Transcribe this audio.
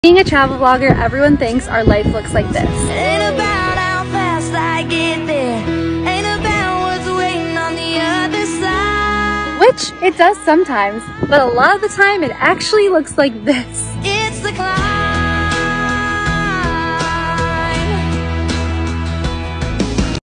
Being a travel vlogger, everyone thinks our life looks like this. Ain't about how fast I get there. Ain't about what's waiting on the other side. Which it does sometimes, but a lot of the time it actually looks like this. It's the climb.